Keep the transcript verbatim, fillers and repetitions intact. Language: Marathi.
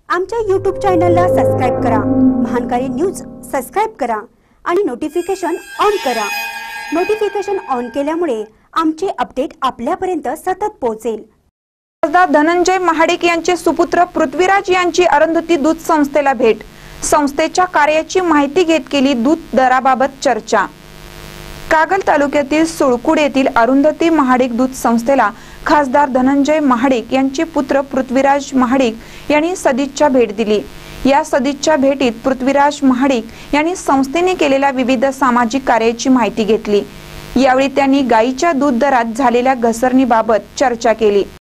आमच्या यूट्यूब चॅनलला सबस्क्राइब करा, महानकारी न्यूज सबस्क्राइब करा आणि नोटिफिकेशन ऑन करा। नोटिफिकेशन ऑन केल्यामुळे आमचे अपडेट आपल्यापर्यंत सतत पोहोचेल। खासदार धनंजय महाडिक यांचे सुपुत्र पृथ्वीराज यांची अरुंधती दूध संस्थेला भेट। संस्थेच्या कार्याची माहिती घेत केली दूध दराबाबत चर्चा। कागल तालुक्यातील सुळकुड येथील अरुंधती महाडिक दूध संस्थेला खासदार धनंजय महाडिक यांचे पुत्र पृथ्वीराज महाडिक यांनी सदिच्छा भेट दिली। या सदिच्छा भेटीत पृथ्वीराज महाडिक यांनी संस्थेने केलेल्या विविध सामाजिक कार्याची माहिती घेतली। यावेळी त्यांनी गायीच्या दूध दरात झालेल्या घसरणीबाबत चर्चा केली।